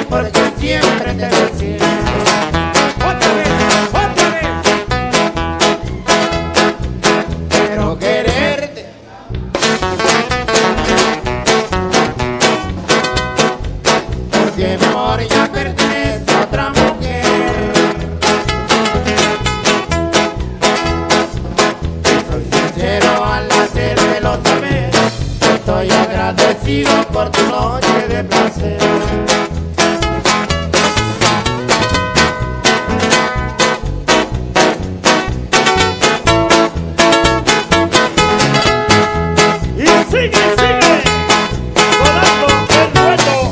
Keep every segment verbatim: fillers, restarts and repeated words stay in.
porque siempre te decía. Otra vez, otra vez. Quiero quererte, porque mi amor ya pertenece a otra mujer. Soy sincero al hacértelo saber, estoy agradecido por tu noche de placer. Sigue, sigue, volando el dueto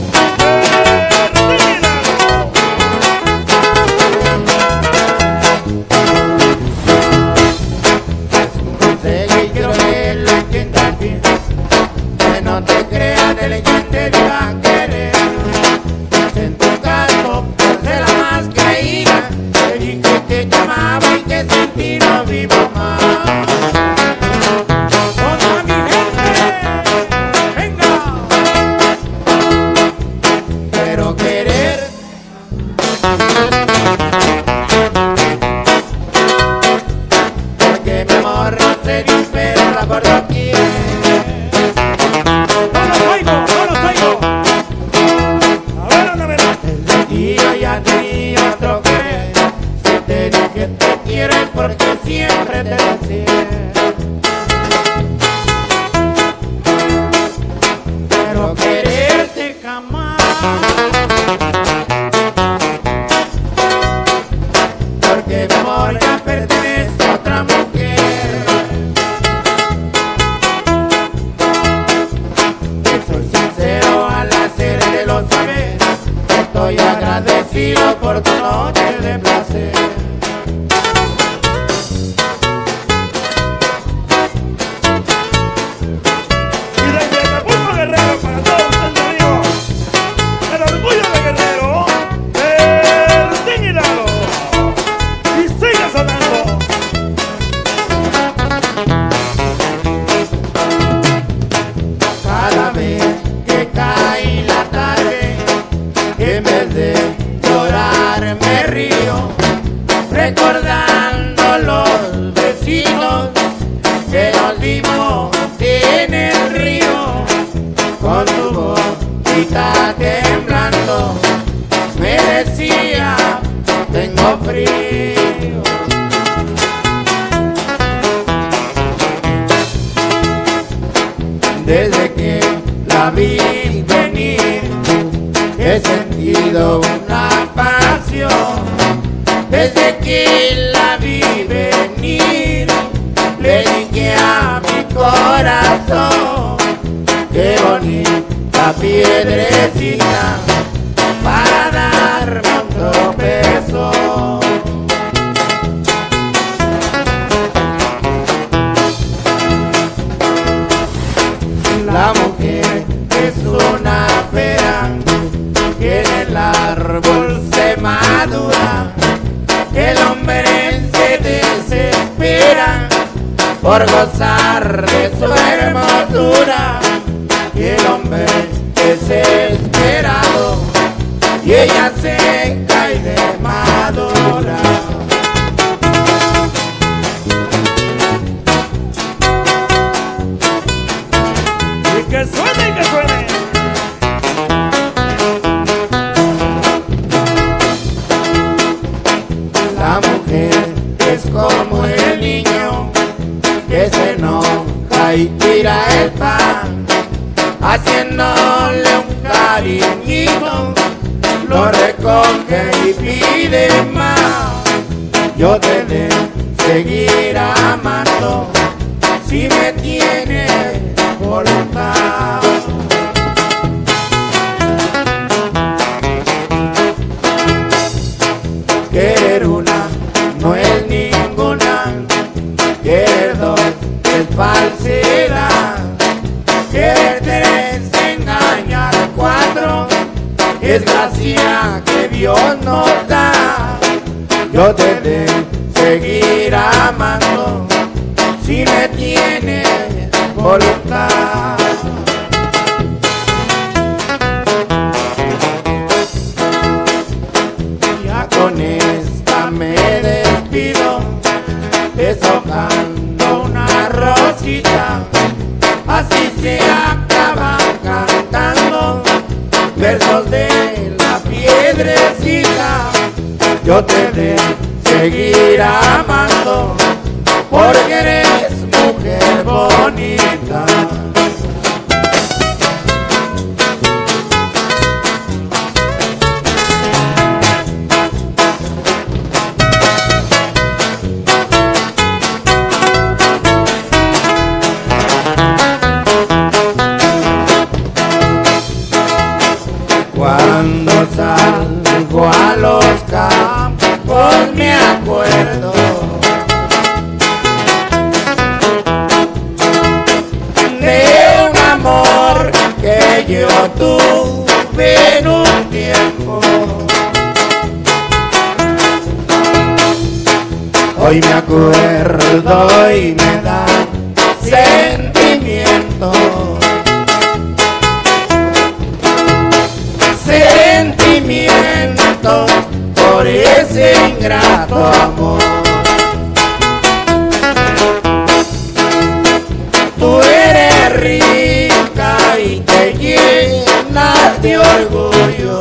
Conseguí, quiero que lo entiendas bien, que no te creas de quien te diga querer. En tu caso, por ser la más creída, te dije que te amaba y que sin ti no vivo más. Porque mi amor no se dispara por doquier. No los oigo, no los oigo. A ver, ¿dónde me da? Y yo ya tenía otro querer. Si te dije te quiero es porque siempre te decía. Pero quererte jamás, porque mi amor ya pertenece a otra mujer. Y soy sincero al hacértelo saber, estoy agradecido por tu noche de placer. Y desde Acapulco, Guerrero, para todos ustedes, amigos, el orgullo de Guerrero, Martín Hidalgo. Y sigue sonando. Cada vez que cae la tarde, en vez de llorar me río, recordando los vecinos que nos vimos en el río. Con tu boquita temblando me decía, tengo frío. Desde que la vi venir, he sentido una pasión. Desde que la vi venir, le dije a mi corazón, qué bonita piedrecita para darme un tropezón. La mujer es una pera que en el árbol se madura, que el hombre se desespera por gozar de su hermosura, que el hombre desesperado y ella se cae de madura. Y que suene, y que suene. La mujer es como el niño que se enoja y tira el pan, haciéndole un cariñito, lo recoge y pide más. Yo te de seguir amando si me tienes voluntad. Querer una no es ninguna, querer dos es falsedad, querer tres engañar cuatro es gracia que Dios nos da. Yo te de seguir amando si me tienes voluntad. versos de la piedrecita, yo te de seguir amando, porque eres mujer bonita. Cuando salgo a los campos me acuerdo de un amor que yo tuve en un tiempo. Hoy me acuerdo y me da sentimiento. Sentimiento por ese ingrato amor. Tú eres rica y te llenas de orgullo.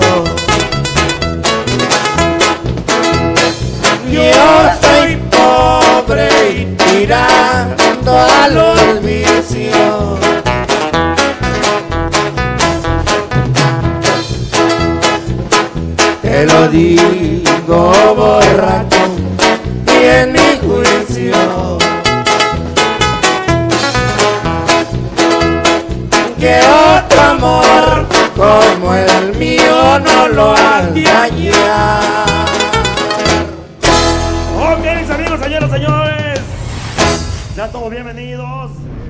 Yo soy pobre y tirando a los vicios. Te lo digo borracho y en mi juicio, que otro amor como el mío no lo has de hallar. Ok, mis amigos, señoras y señores, sean todos bienvenidos.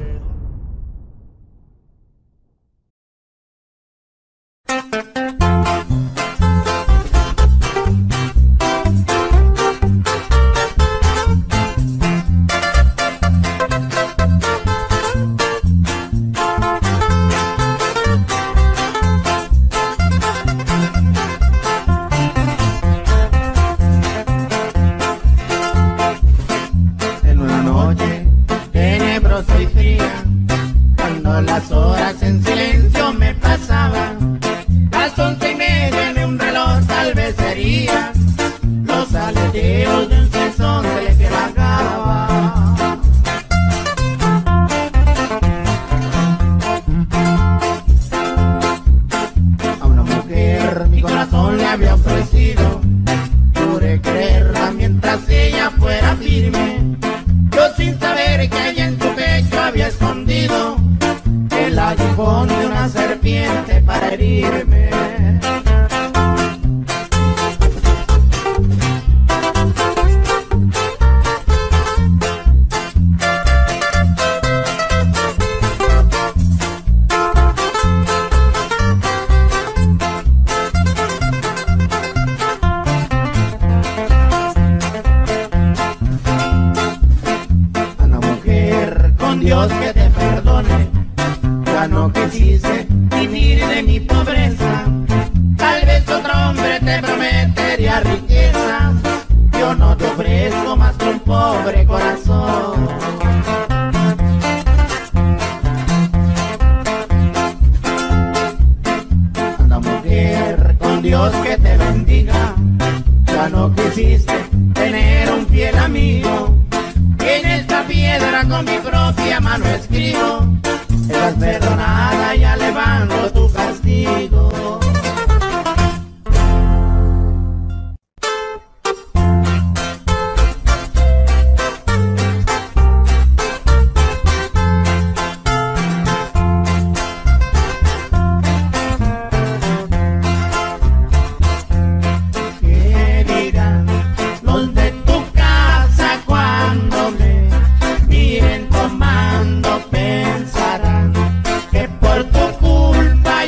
Las horas en silencio me pasaban, las once y media en un reloj tal vez sería los aleteos de un sensonte que vagaba. A una mujer mi corazón le había ofrecido, pude creerla mientras ella fuera firme, yo sin saber que ella en su pecho había escondido el aguijón de una serpiente para herirme. A una mujer con Dios que te perdone, ya no quisiste vivir de mi pobreza. Tal vez otro hombre te prometería riqueza, yo no te ofrezco más que un pobre corazón. Anda mujer, con Dios que te bendiga, ya no quisiste tener un fiel amigo, en esta piedra con mi propia mano escribo, estás perdonada, ya levanto tu castigo. ¿Qué dirán los de tu casa cuando me miren tomando? Pensarán que por tu culpa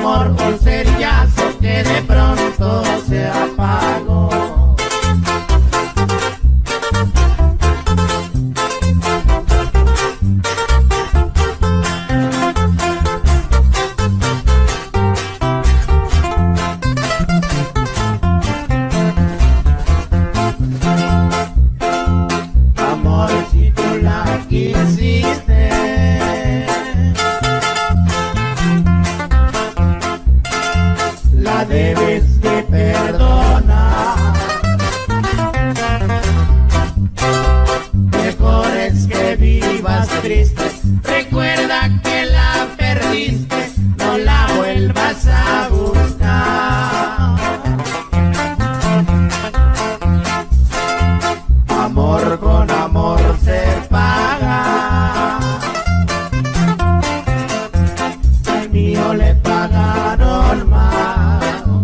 amor un cerillazo que de pronto se apagó. Amor, si tú la quisiste, la debes de perdonar. Mejor es que vivas triste, recuerda que la perdiste, no la vuelvas a buscar. Amor con amor se paga, el mío le pagaron más.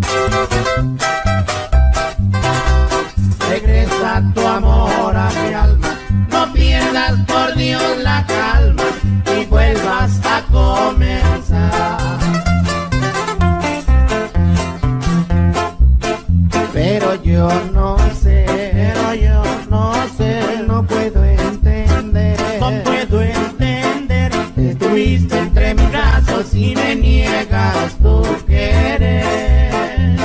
Regresa tu amor a mi alma, no pierdas por Dios la calma y vuelvas a comenzar. Pero yo no sé, pero yo no sé, no puedo entender, no puedo entender. Te estuviste entre mis brazos y me niegas tu querer.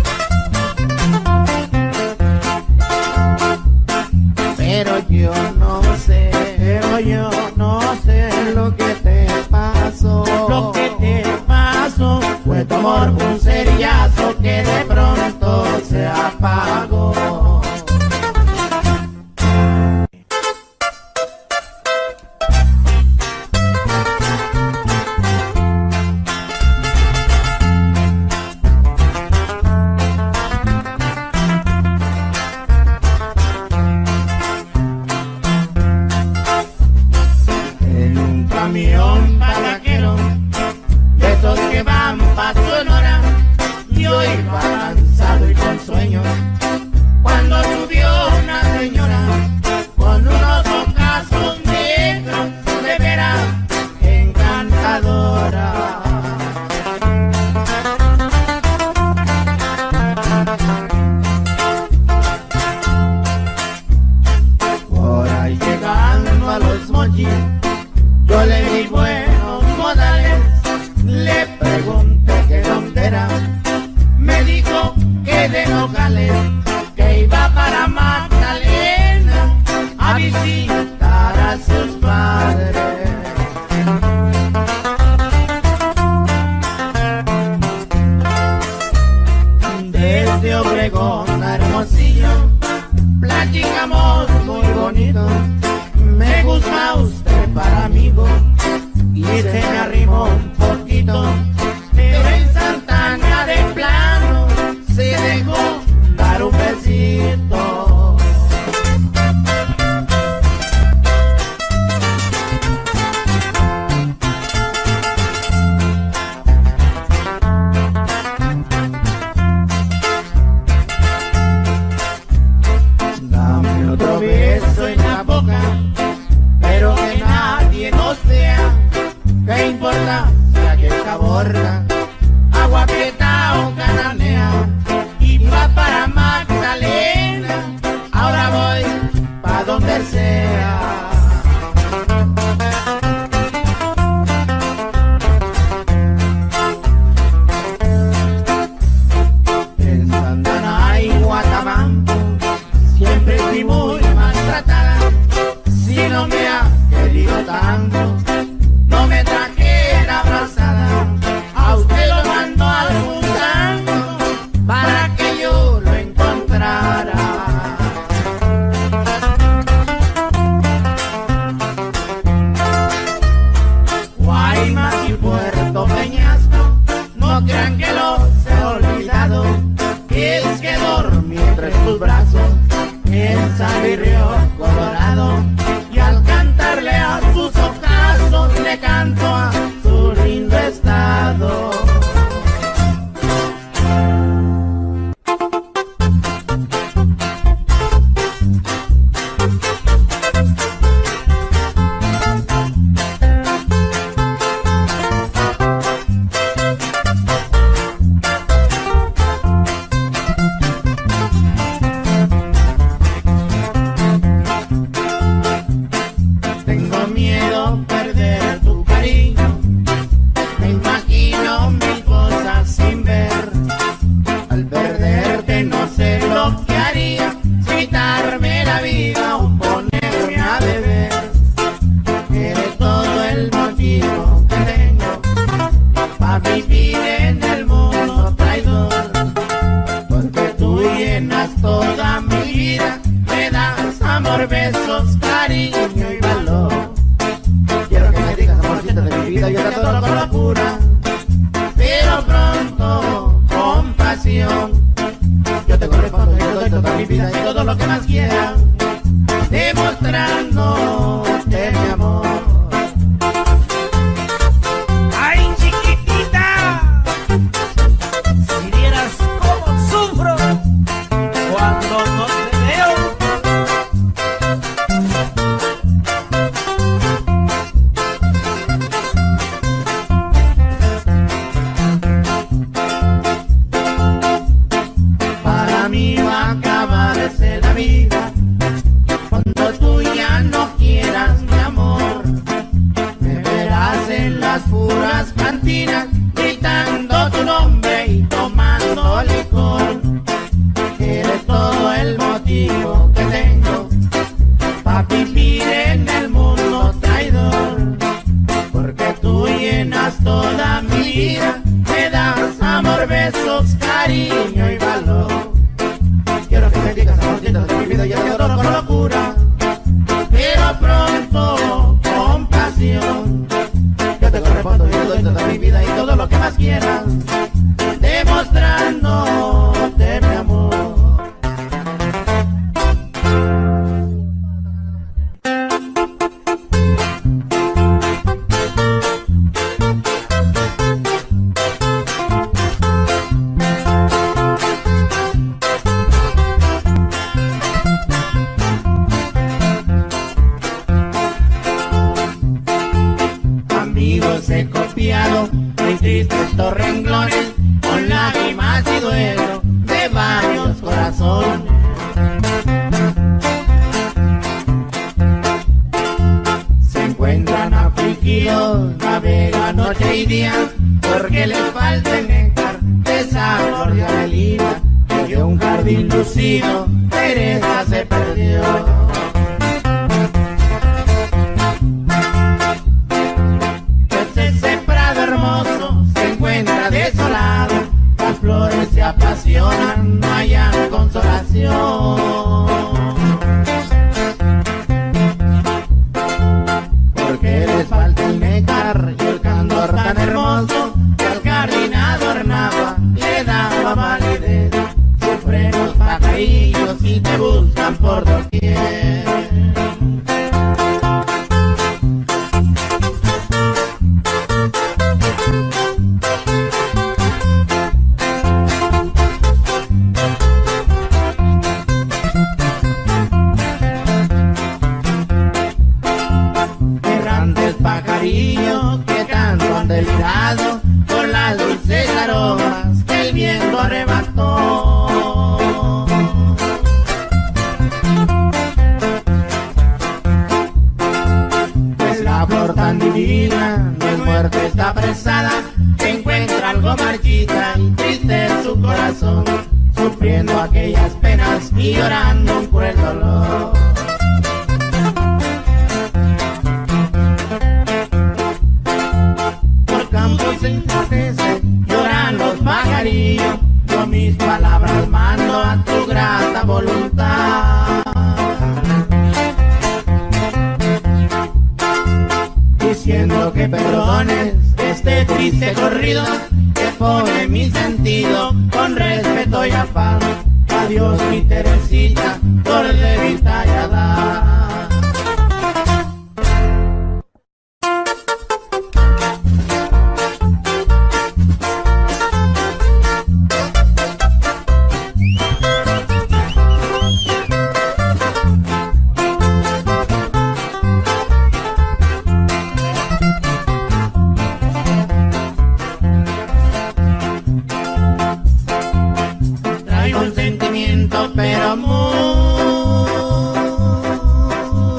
Pero yo no sé, pero yo no sé lo que te pasó, lo que te pasó. Fue tu amor un cerillazo que de pronto se apagó. En un camión barraquero, de esos que van pa' Sonora, yo iba cansado y con sueño, cuando subió una señora con unos ojazos negros, de veras encantadora. Por ahí llegando a los mochis, yo le di buenos modales, le pregunté que dónde era, me dijo que de Nogales, que iba para Magdalena a visitar a sus padres. Desde Obregón a Hermosillo platicamos muy bonito, me gusta usted para amigo, y se me arrimó un poquito, pero en Santana de plano se dejó dar un besito. Dame otro beso en la boca, pero que nadie nos vea. ¿Qué importa si aquí está borra, agua prieta o cananea? Iba para Magdalena, ahora voy pa' donde sea. En Santana y Guatabampo siempre fui muy maltratada, si no me ha querido tanto, no me trajera abrazada, a usted lo mando al gusano para que yo lo encontrara. Guaymas y Puerto Peñasco, no crean que los he olvidado, es que dormí entre tus brazos en San Río Colorado, y al cantarle a sus ocasos le canto a su lindo estado. a vivir en el mundo traidor, porque tú llenas toda mi vida, me das amor, besos, cariño y valor. Quiero que me digas amorcito de mi vida, yo te adoro con locura, pero pronto con pasión. Yo te correspondo y te doy toda mi vida y todo lo que más quiera, demostrándote mi amor. Gritando tu nombre y tomando licor, eres todo el motivo que tengo para vivir en el mundo traidor, porque tú llenas toda mi vida, me das amor, besos, cariño y valor. Quiero que me digas amorcito de mi vida, yo te adoro con locura, pero pronto con pasión. Yo te correspondo y te doy toda mi vida y todo lo que más quieras, demostrándote mi amor. He copiado mis tristes estos renglones con lágrimas y duelo de varios corazones. Se encuentran afligidos, navegan noche y día, porque les falta el néctar de esa flor de Adelina, que de un jardín lucido Teresa se perdió. Desolado, las flores se apasionan, no hayan consolación, porque les falta el néctar y el candor tan hermoso que al jardín adornaba, le daba validez. Sufren los pajarillos y te buscan por doquier. Que tanto han delirado por las dulces aromas que el viento arrebató. Pues la flor tan divina no es muerte, está apresada, se encuentra algo marchita y triste en su corazón, sufriendo aquellas penas y llorando un cruel dolor. Lloran los pajarillos, yo mis palabras mando a tu grata voluntad, diciendo que perdones este triste corrido que pone mi sentido con respeto y afán. Adiós mi Teresita, flor de mi tallada. Pero muy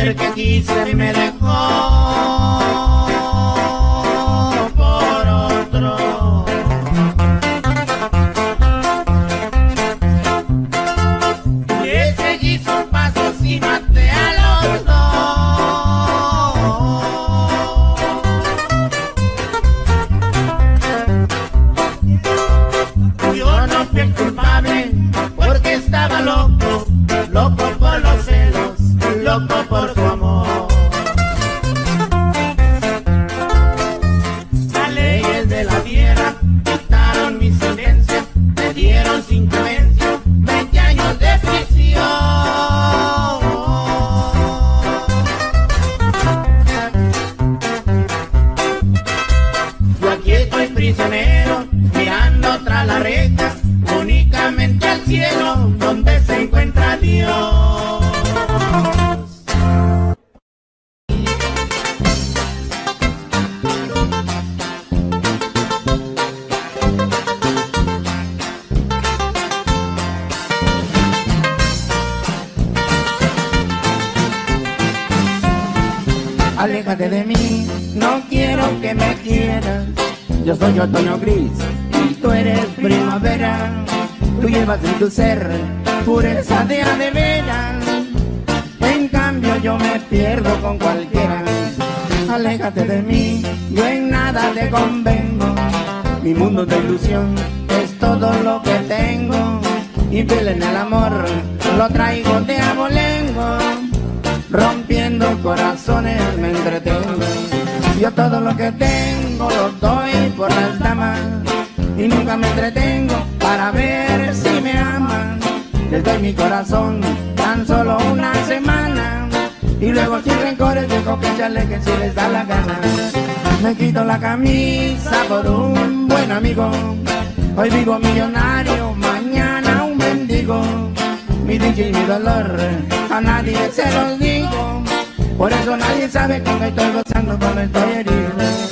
mujer que quise me dejó por otro. Y seguí sus pasos y maté a los dos. Yo no fui el culpable porque estaba loco, loco por los celos, loco por su amor. Las leyes de la tierra quitaron mi sentencia, me dieron sin clemencia veinte años de prisión. Yo aquí estoy prisionero, mirando tras la reja, únicamente al cielo donde se encuentra Dios. Aléjate de mí, no quiero que me quieras. Yo soy otoño gris y tú eres primavera. Tú llevas en tu ser pureza de a de veras. En cambio yo me pierdo con cualquiera. Aléjate de mí, yo en nada te convengo. Mi mundo de ilusión es todo lo que tengo. Y fiel en el amor lo traigo de abolengo. Rompiendo corazones me entretengo. Yo todo lo que tengo lo doy por las damas. Y nunca me entretengo para ver si me aman. Les doy mi corazón tan solo una semana. Y luego sin rencores dejo que se alejen si les da la gana. Me quito la camisa por un buen amigo. Hoy vivo millonario, mañana un mendigo. Mi dicha y mi dolor a nadie se los digo. Por eso nadie sabe cuando estoy gozando, cuando estoy herido.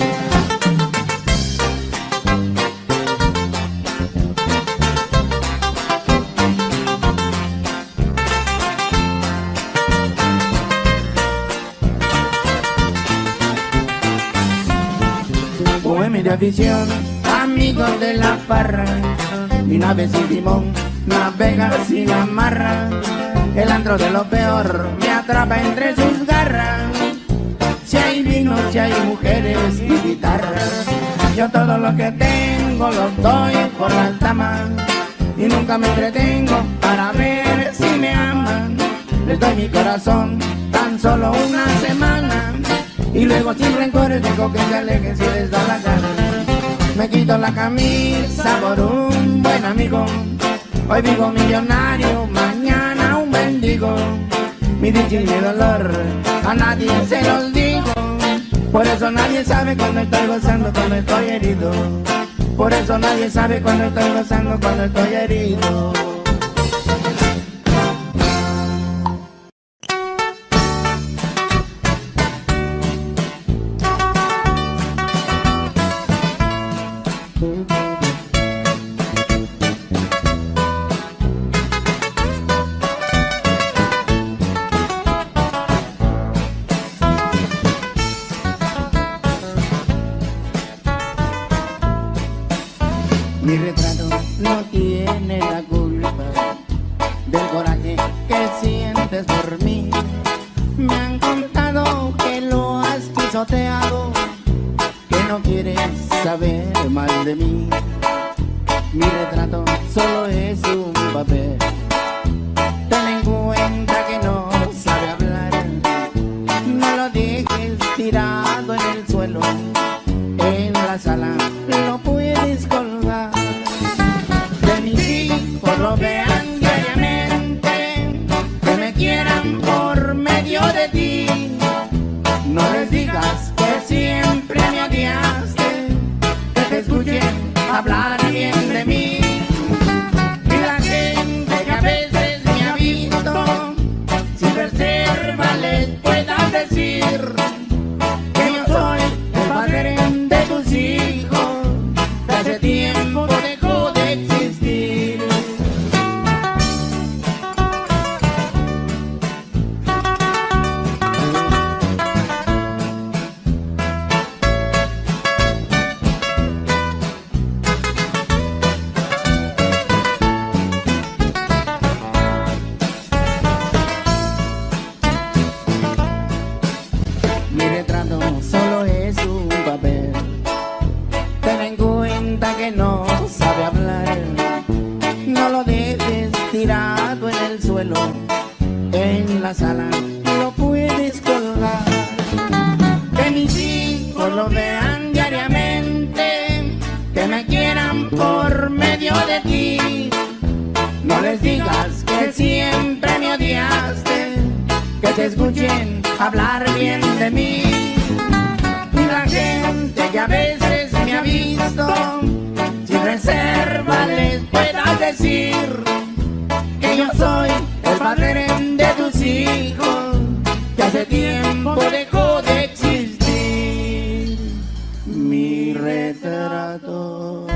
Bohemia de afición, amigos de la farra. Mi nave sin timón navega sin amarra. El antro de lo peor me atrapa entre sus garras. Si hay vino, si hay mujeres y guitarras. Yo todo lo que tengo lo doy por las damas. Y nunca me entretengo para ver si me aman. Les doy mi corazón tan solo una semana. Y luego sin rencores dejo que se alejen si les da la gana. Me quito la camisa por un buen amigo. Hoy vivo millonario, mañana un mendigo. Mi dicha y mi dolor a nadie se los digo. Por eso nadie sabe cuando estoy gozando, cuando estoy herido. Por eso nadie sabe cuando estoy gozando, cuando estoy herido. Mi retrato no tiene la culpa del coraje que sientes por mí. Me han contado que lo has pisoteado, que no quieres saber más de mí. Mi retrato solo es un papel. Ten en cuenta que no sabe hablar. No lo dejes tirado en el suelo. En la sala lo puedes colgar. De mis hijos lo vean diariamente, que me quieran por medio de ti. No les digas que siempre me odiaste, que te escuchen hablar bien de mí. Y la gente que a veces me ha visto, sin reserva les pueda decir que yo soy el padre de tus hijos, que hace tiempo dejó de existir. la sala lo puedes colgar. Que mis hijos lo vean diariamente, que me quieran por medio de ti. No les digas que siempre me odiaste, que te escuchen hablar bien de mí. Y la gente que a veces me ha visto, sin reserva les puedas decir que yo soy el padre de tus hijos, que hace tiempo dejó de existir. Mi retrato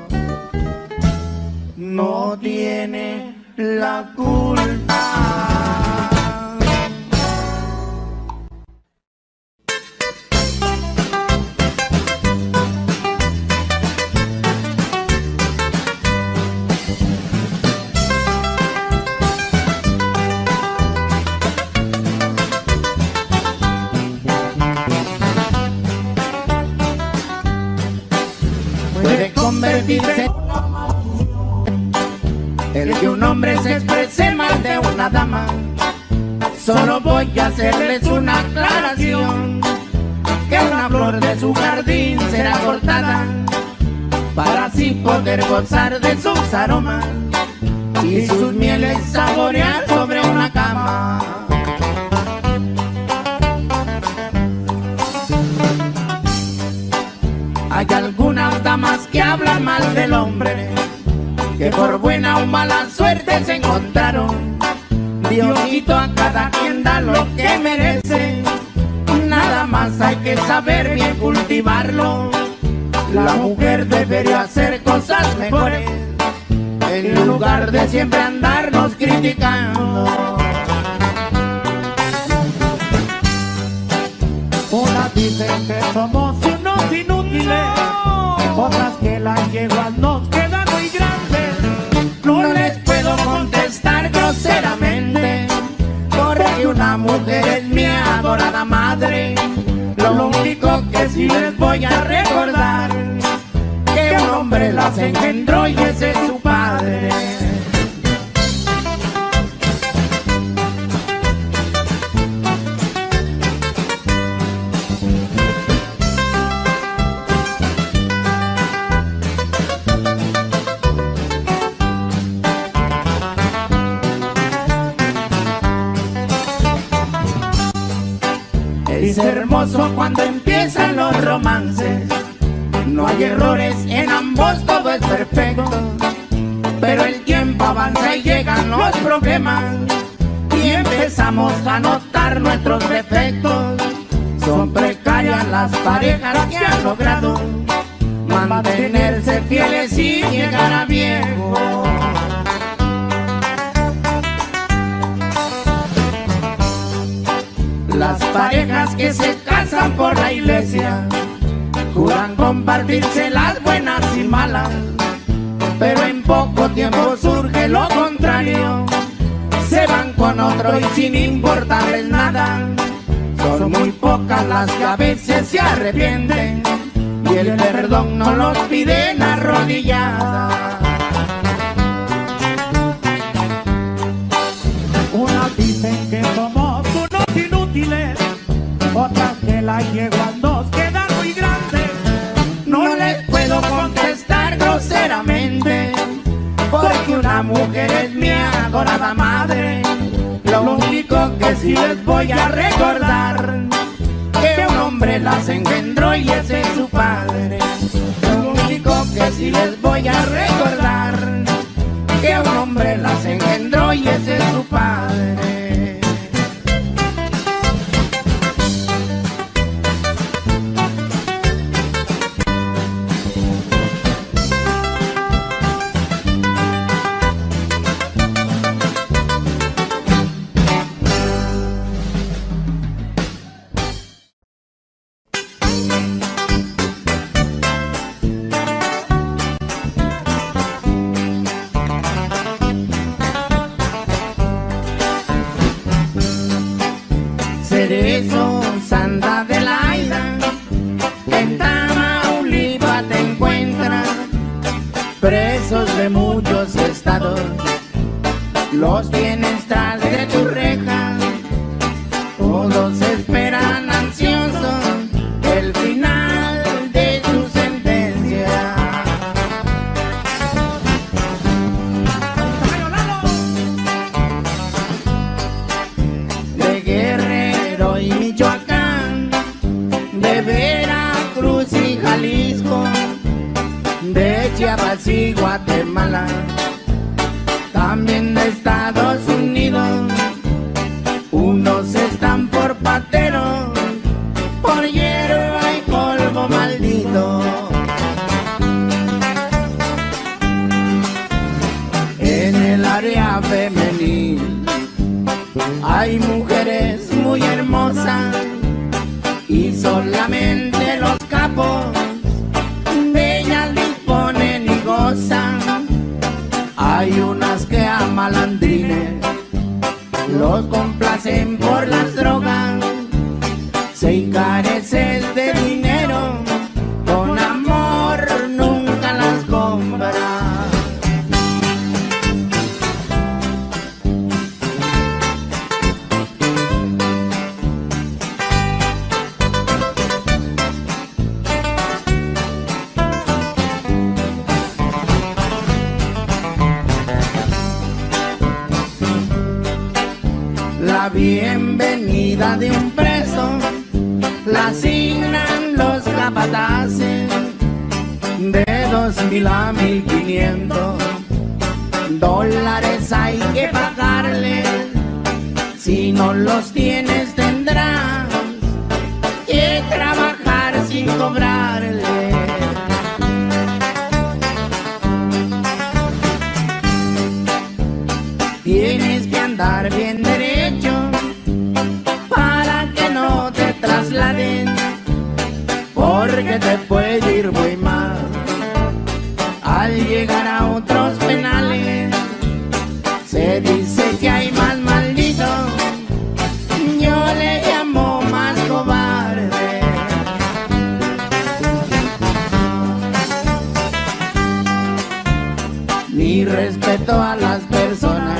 no tiene la culpa. Puede convertirse el que un hombre se exprese mal de una dama. Solo voy a hacerles una aclaración, que una flor de su jardín será cortada para así poder gozar de sus aromas y sus mieles saborear sobre una cama. Hay algunas damas que hablan mal del hombre, que por buena o mala suerte se encontraron. Diosito a cada quien da lo que merece, nada más hay que saber bien cultivarlo. La mujer debería hacer cosas mejores, en lugar de siempre andarnos criticando. Unas dicen que somos unos inútiles, otras que las yeguas nos quedan muy grandes. No les puedo contestar groseramente, porque una mujer es mi adorada madre. Lo único que sí les voy a recordar, que un hombre las engendró y ese es su padre. Es hermoso cuando empiezan los romances, no hay errores en ambos, todo es perfecto. Pero el tiempo avanza y llegan los problemas, y empezamos a notar nuestros defectos. Son precarias las parejas que han logrado mantenerse fieles y llegar a viejo. Las parejas que se casan por la iglesia juran compartirse las buenas y malas, pero en poco tiempo surge lo contrario. Se van con otro y sin importarles nada. Son muy pocas las que a veces se arrepienten, y el perdón no los piden arrodilladas. Unas dicen que somos unos inútiles, otras que las yeguas nos quedan muy grandes. No les puedo contestar groseramente, porque una mujer es mi adorada madre. Lo único que sí les voy a recordar, que un hombre las engendró y ese es su padre. Lo único que sí les voy a recordar, que un hombre las engendró y ese es su padre. Cerezo, Santa Adelaida, en Tamaulipas te encuentras, presos de muchos estados, los tienes tras de tus rejas. Hay mujeres muy hermosas y solamente los capos de ellas disponen y gozan. Hay unas que a malandrines los complacen por las drogas. Si careces de dinero, con amor nunca las compras. La bienvenida de un preso la asignan los capataces, de dos mil a mil quinientos dólares hay que pagarle. Si no los tienes tendrás que trabajar sin cobrarle. Tienes que andar bien derecho para que no te trasladen, porque te puede ir muy mal al llegar a otros penales. Se dice que hay más malditos, yo le llamo más cobarde. Mi respeto a las personas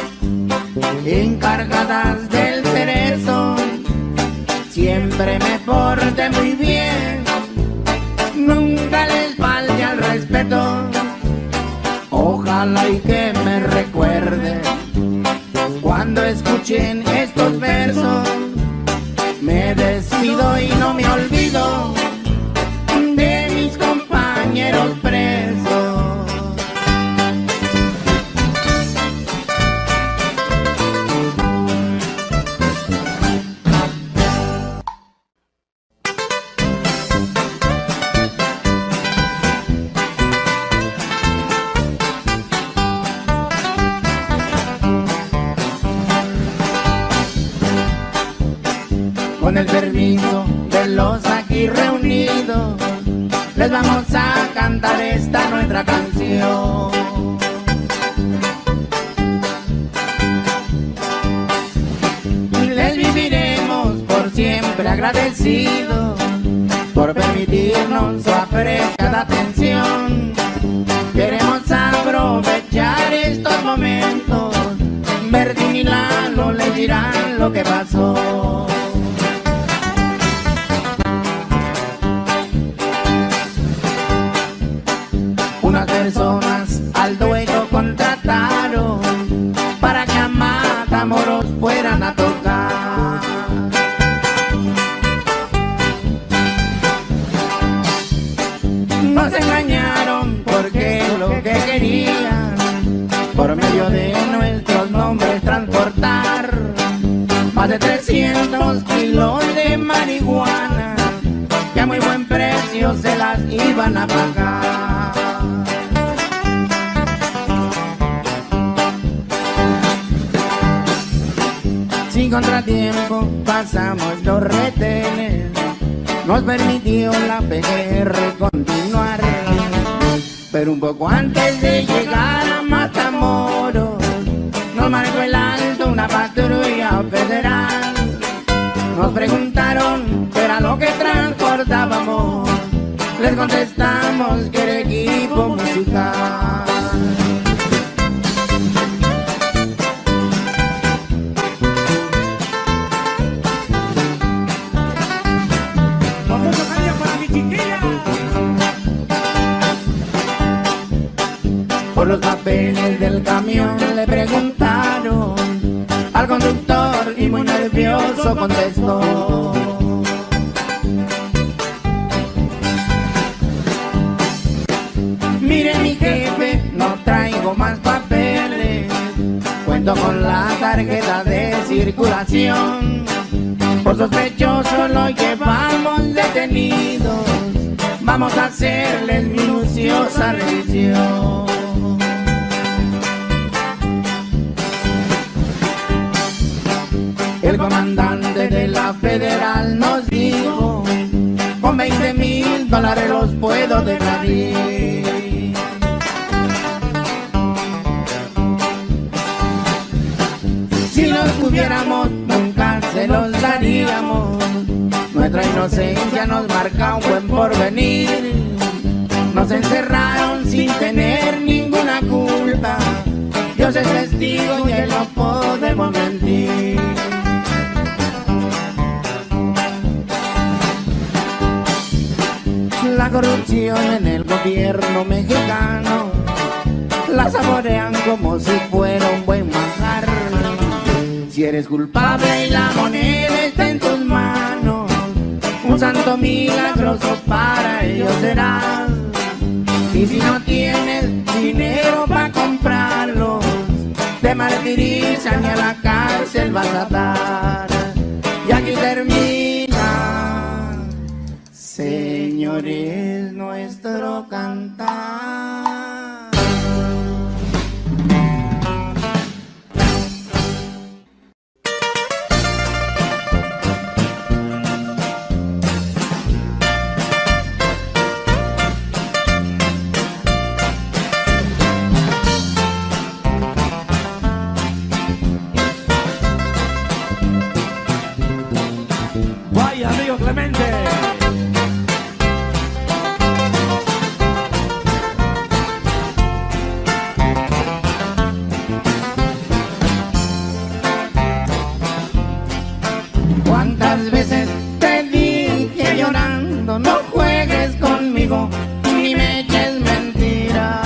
encargadas del cerezo, siempre me porté muy bien, nunca les falte al respeto. Ojalá y que me recuerden cuando escuchen estos versos. Me despido y no me olvido de mis compañeros presos. Con el permiso de los aquí reunidos, les vamos a cantar esta nuestra canción. Les viviremos por siempre agradecidos por permitirnos su apreciada atención. Queremos aprovechar estos momentos, Bertín y Lalo les dirán lo que pasó. Unas personas al dueño contrataron para que a Matamoros fueran a tocar. Nos engañaron porque lo que querían, por medio de nuestros nombres transportar más de trescientos kilos de marihuana, que a muy buen precio se las iban a pagar. Sin contratiempo pasamos los retenes, nos permitió la P G R continuar, pero un poco antes de llegar a Matamoros nos marcó el alto una patrulla federal. Nos preguntaron qué era lo que transportábamos, les contestamos que era equipo musical. Por los papeles del camión le preguntaron al conductor y muy nervioso contestó: mire mi jefe, no traigo más papeles, cuento con la tarjeta de circulación. Por sospechoso lo llevamos detenido, vamos a hacerles minuciosa revisión. El comandante de la federal nos dijo, con veinte mil dólares los puedo dejar ir. Si los tuviéramos nunca se los daríamos. Nuestra inocencia nos marca un buen porvenir. Nos encerraron sin tener ninguna culpa. Dios es testigo y él no podemos mentir. La corrupción en el gobierno mexicano la saborean como si fuera un buen manjar. Si eres culpable y la moneda está en tus manos, un santo milagroso para ellos serás. Y si no tienes dinero para comprarlos, te martirizan y a la cárcel vas a dar. Y aquí termina, señores, nuestro cantar. Vaya, amigo Clemente. ¿Cuántas veces te dije llorando, no juegues conmigo, ni me eches mentira?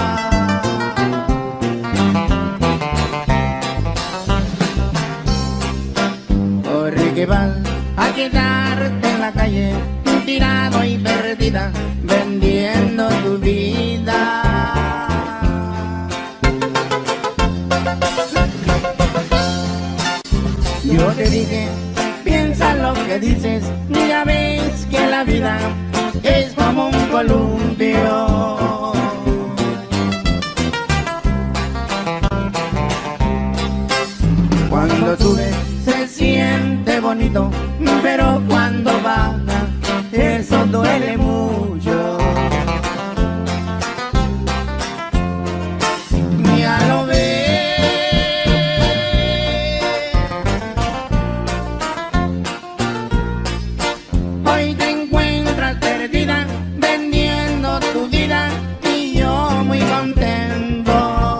Porque vas a quedarte en la calle, tirado y perdida, vendiendo tu vida. Yo te dije, piensa lo que dices, ya ves que la vida es como un columpio. Cuando sube se siente bonito, pero cuando baja eso duele mucho. Ya lo ves. Hoy te encuentras perdida, vendiendo tu vida, y yo muy contento.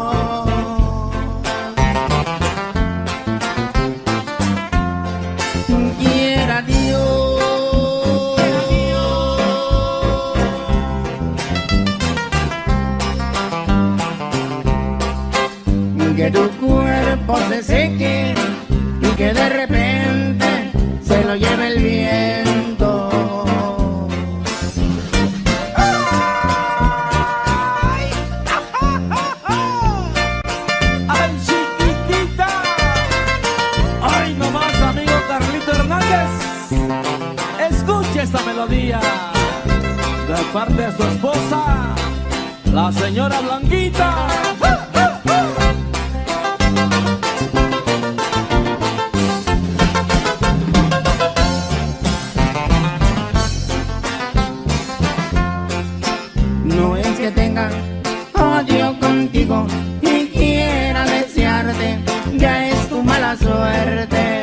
Quiera Dios que tu cuerpo se seque y que de repente se lo lleve el viento. ¡Ay, chiquitita! ¡Ay, nomás, amigo Carlito Hernández! Escuche esta melodía de parte de su esposa, la señora Blanquita. No es que tenga odio contigo y quiera desearte, ya es tu mala suerte.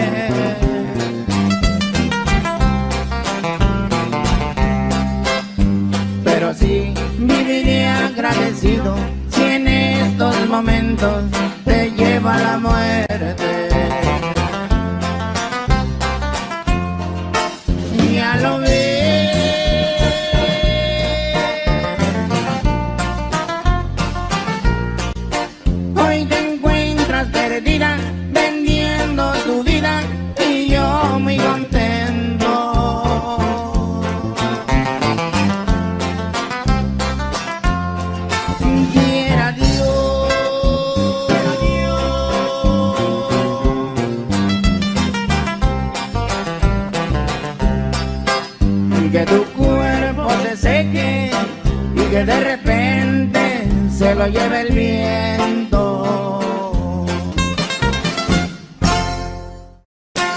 Pero sí viviré agradecido si en estos momentos te lleva la muerte. Ya lo ves. Perdida, vendiendo tu vida, y yo muy contento. Quiera Dios que tu cuerpo se seque y que de repente se lo lleve el viento.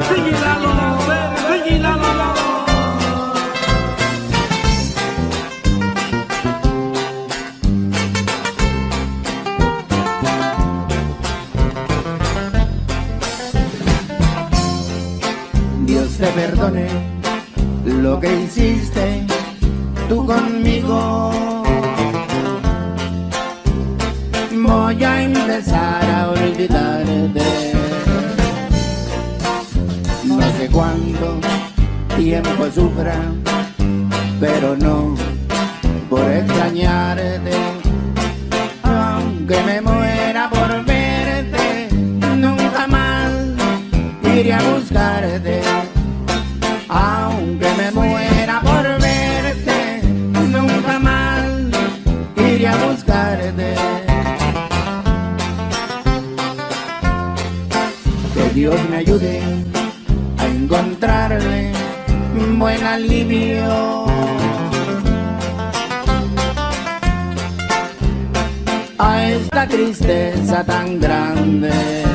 Verdígalo, verdígalo. Dios te perdone lo que hiciste tú conmigo. Voy a empezar a olvidarte. No sé cuánto tiempo sufra, pero no por extrañarte. Aunque me muera por verte, nunca más iré a buscarte. Aunque me muera por verte, nunca más iré a buscarte. Que Dios me ayude a encontrarle un buen alivio a esta tristeza tan grande.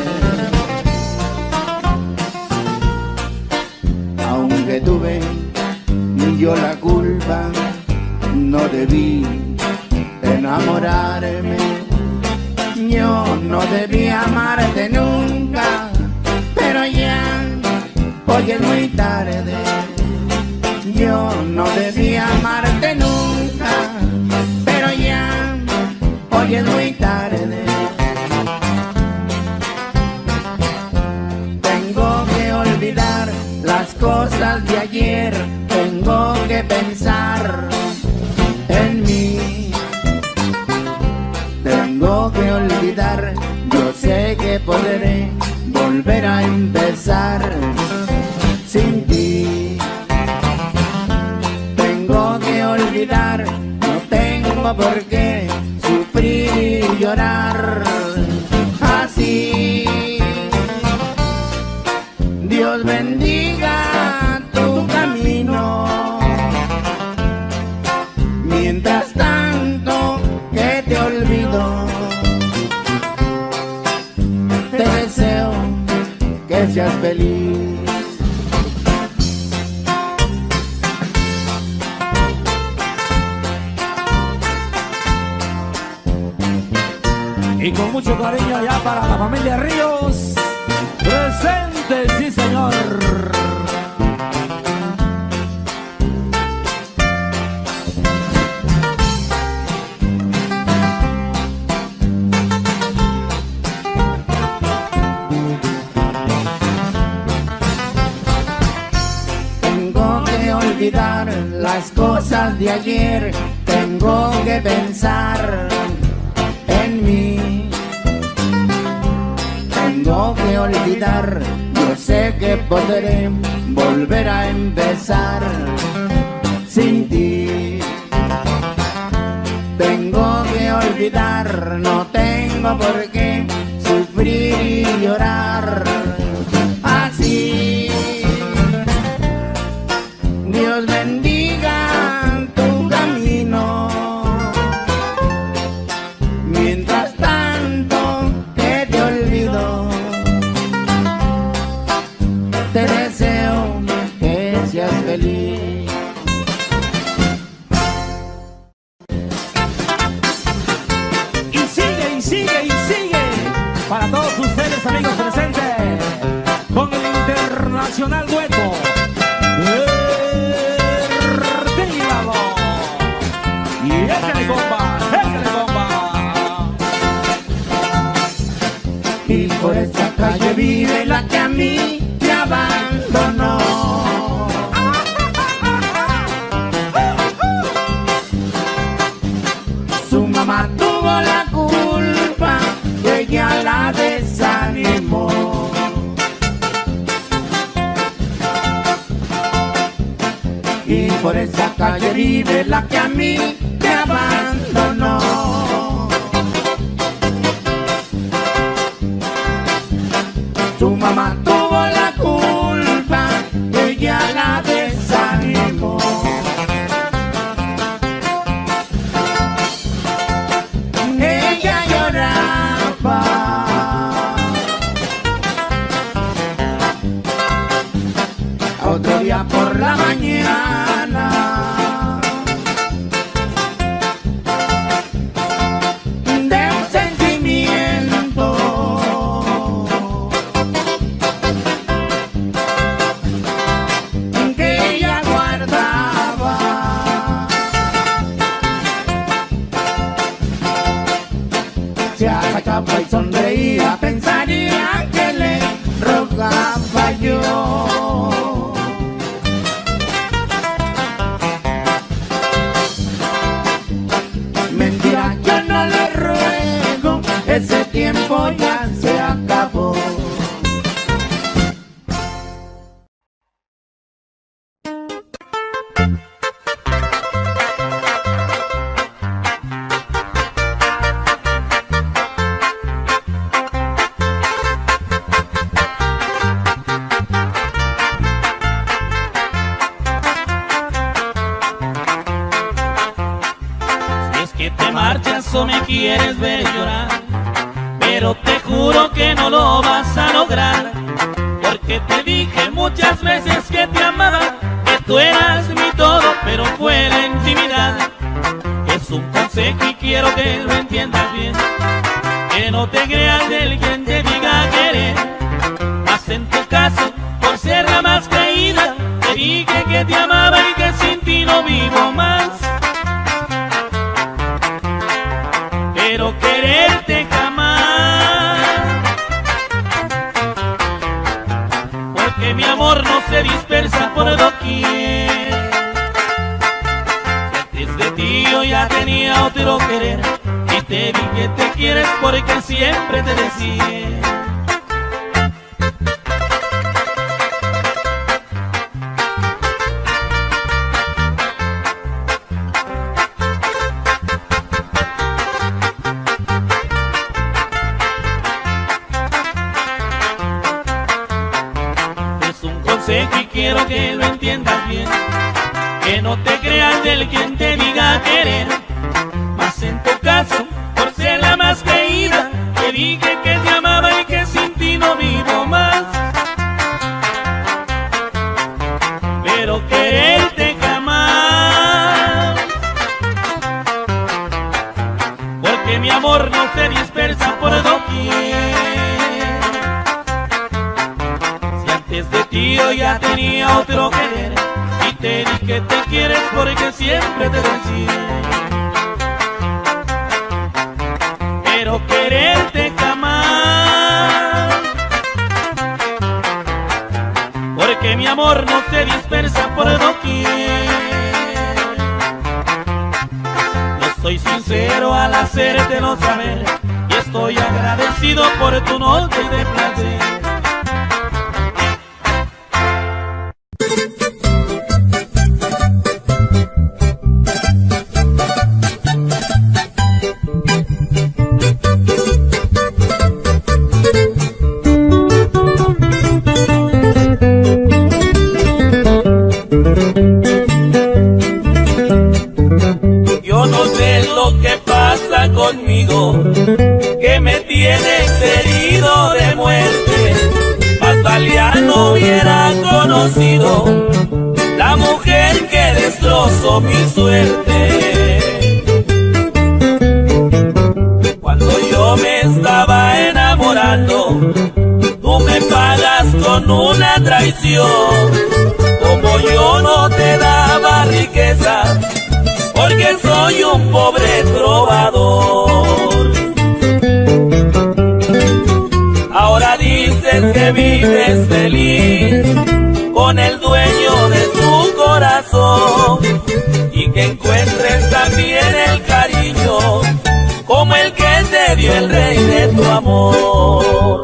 Aunque tuve yo la culpa, no debí enamorarme. Yo no debí amarte nunca, pero ya, hoy es muy tarde. Yo no debí amarte nunca, pero ya, hoy es muy tarde. Tengo que olvidar las cosas de ayer, tengo que pensar en mí. Tengo que olvidar, yo sé que podré volver a empezar sin ti. Tengo que olvidar, no tengo por qué sufrir y llorar así. Dios bendiga tu camino. Mientras tanto que te olvido, te deseo que seas feliz. Y con mucho cariño ya para la familia Ríos, presente, sí señor. Tengo que olvidar las cosas de ayer, tengo que pensar en mí. Tengo que olvidar, yo sé que podré volver a empezar sin ti. Tengo que olvidar, no tengo por qué sufrir y llorar así. Dios bendiga tu camino. Mientras tanto que te olvido, te deseo que seas feliz. Y sigue, y sigue, y sigue. Para todos ustedes, amigos presentes, con el internacional dueto Verdígalo. Y échale compa, échale compa. Y por esa calle vive la que a mí me abandonó. Su mamá tuvo la culpa, ella la desanimó. Y por esa calle vive la que a mí me abandonó. Su mamá tuvo la culpa, ella la desanimó. Ella lloraba por la mañana. De un sentimiento que ella guardaba. Se agachaba y sonreía, pensaría que le rogaba yo. Mentira, yo no le ruego, ese tiempo ya se acabó. O me quieres ver llorar, pero te juro que no lo vas a lograr, porque te dije muchas veces que te amaba, que tú eras mi todo, pero fue la intimidad. Es un consejo y quiero que lo entiendas bien, que no te creas del quien te diga querer, mas en tu caso, por ser la más creída, te dije que te amaba y que sin ti no vivo más. Pero quererte jamás, porque mi amor no se dispersa por doquier. Si antes de ti yo ya tenía otro querer, y te vi que te quieres porque siempre te decía. Y quiero que lo entiendas bien, que no te creas del quien te diga querer, mas en tu caso, por ser la más creída, te dije que te amaba y que sin ti no vivo más. Pero quererte jamás, porque mi amor no se dispersa por doquier. De ti yo ya tenía otro querer, y te di que te quieres porque siempre te decía. Pero quererte jamás, porque mi amor no se dispersa por doquier. Yo soy sincero al hacértelo saber, y estoy agradecido por tu noche de placer. Yo no sé lo que pasa conmigo, que me tienes herido de muerte. Más valía no hubiera conocido la mujer que destrozó mi suerte. Cuando yo me estaba enamorando, tú me pagas con una traición. Como yo no te daba riqueza, porque soy un pobre trovador. Ahora dices que vives feliz con el dueño de tu corazón, y que encuentres también el cariño como el que te dio el rey de tu amor.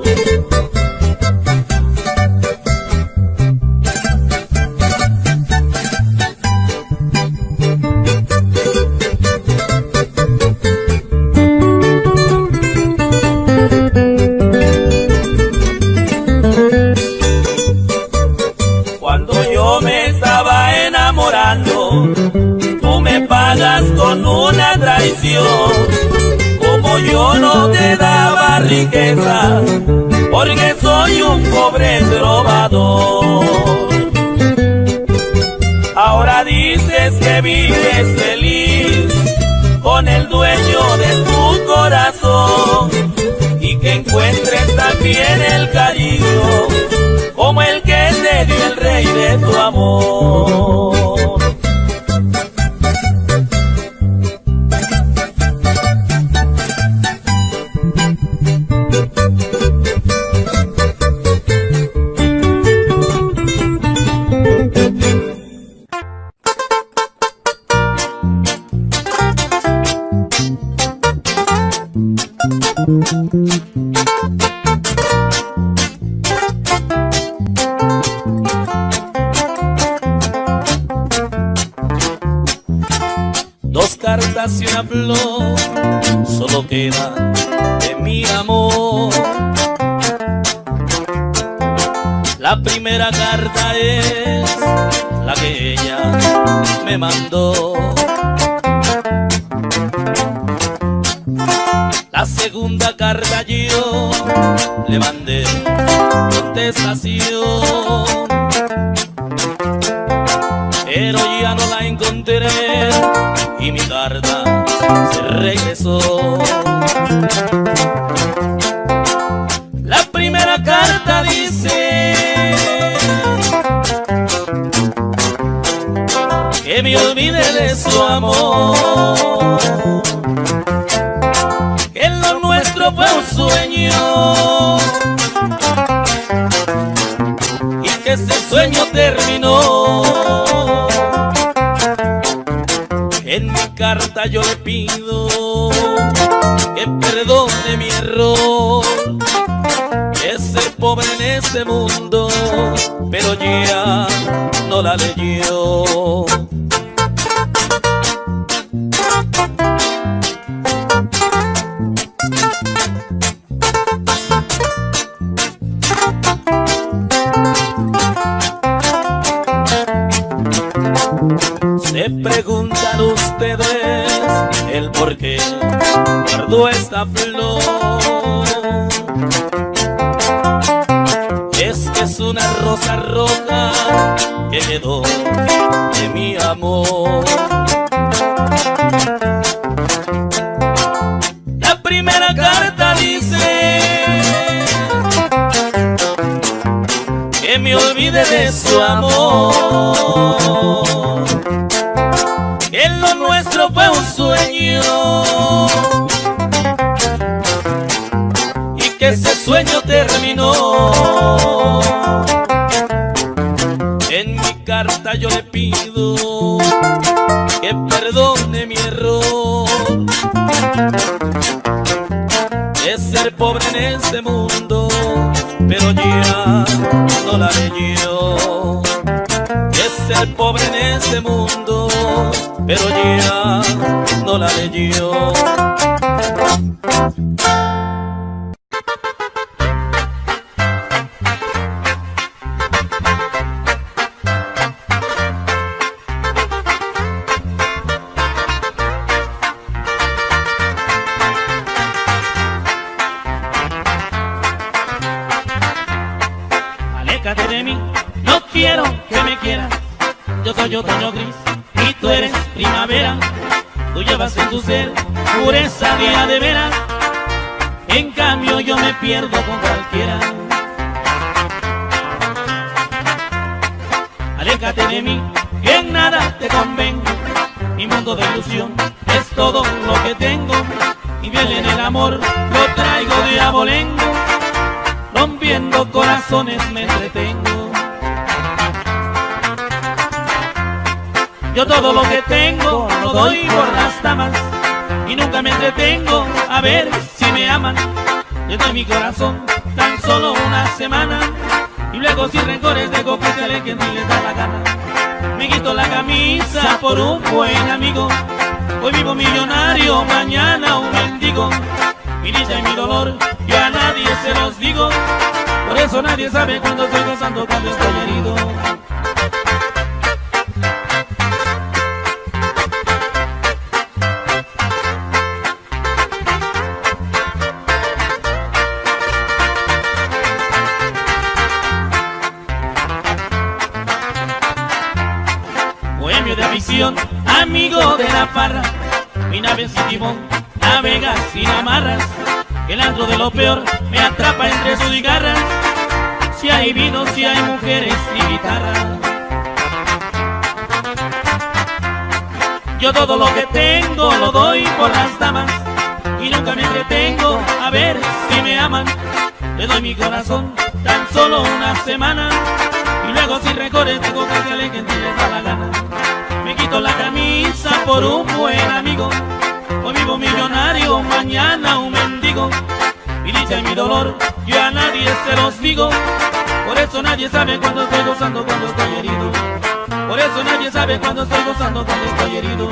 Tú me pagas con una traición. Como yo no te daba riqueza, porque soy un pobre trovador. tiene el cariño como el que te dio el rey de tu amor. Dos cartas y una flor solo quedan de mi amor. La primera carta es la que ella me mandó. La segunda carta yo le mandé contestación, pero ya no la encontré y mi carta se regresó. La primera carta dice que me olvide de su amor, que lo nuestro fue un sueño y que ese sueño terminó. En mi carta yo le pido que perdone mi error, que ser pobre en este mundo, pero ya no la leyó. Se preguntan ustedes el por qué guardo esta flor. Es que es una rosa roja que quedó de mi amor. La primera carta dice que me olvide de su amor, que lo nuestro fue un sueño y que ese sueño terminó. En mi carta yo le pido que perdone mi error, de ser pobre en este mundo, pero ya no la leyó. De ser pobre en este mundo, pero ya no la leyó. Aléjate de mí, no quiero que me quieras. Yo soy otoño gris y tú eres primavera. Tú llevas en tu ser pureza día de veras. En cambio yo me pierdo con cualquiera. Aléjate de mí, que en nada te convengo. Mi mundo de ilusión es todo lo que tengo. Mi piel en el amor lo traigo de abolengo. Rompiendo corazones me entretengo. Yo todo lo que tengo lo doy por las damas y nunca me entretengo a ver si me aman. Yo doy mi corazón tan solo una semana y luego sin rencores dejo que se le que ni les da la gana. Me quito la camisa por un buen amigo. Hoy vivo millonario, mañana un mendigo. Mi dicha y mi dolor yo a nadie se los digo. Por eso nadie sabe cuando estoy gozando, cuando estoy herido. Bohemio de afición, amigo de la farra, mi nave sin timón navega sin amarras. El antro de lo peor me atrapa entre sus cigarras. Si hay vino, si hay mujeres y guitarra. Yo todo lo que tengo lo doy por las damas y nunca me entretengo a ver si me aman. Le doy mi corazón tan solo una semana y luego sin rencores tengo que se alejen si les da la gana. Me quito la camisa por un buen amigo. Hoy vivo millonario, mañana un mendigo. Mi dicha y mi dolor yo a nadie se los digo. Por eso nadie sabe cuando estoy gozando, cuando estoy herido. Por eso nadie sabe cuando estoy gozando, cuando estoy herido.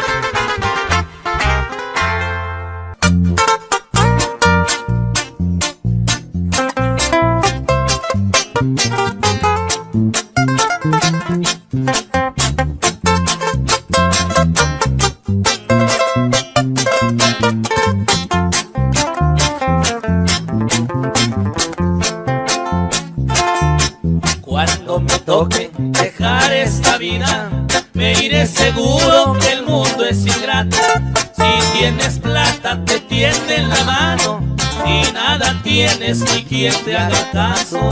Cuando me toque dejar esta vida, me iré seguro que el mundo es ingrato. Si tienes plata te tienden la mano, si nada tienes ni quien te haga caso.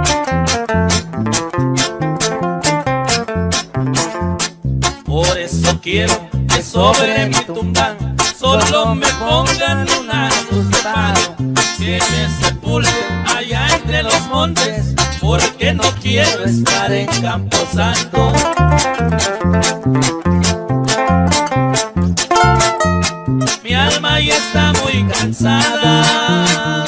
Por eso quiero que sobre mi tumba solo me pongan una cruz de palo, que me sepulten allá entre los montes, porque no quiero estar en Camposanto. Mi alma ya está muy cansada,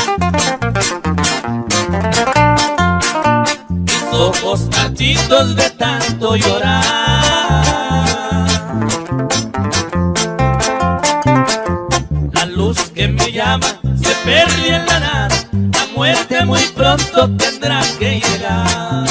mis ojos marchitos de tanto llorar. La luz que me llama se perdió en la nada, la muerte muy pronto tendrá que llegar.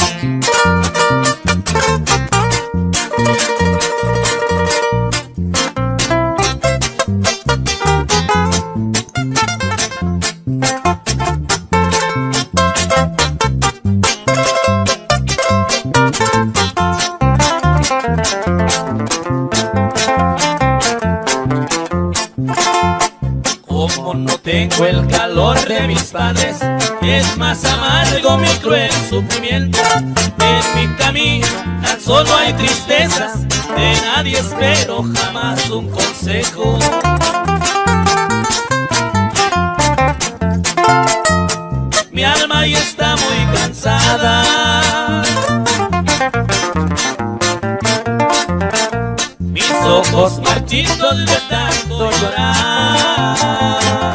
Como no tengo el calor de mis padres, es más amargo mi cruel sufrimiento. En mi camino tan solo hay tristezas, de nadie espero jamás un consejo. Mi alma ya está muy cansada, mis ojos marchitos de tanto llorar.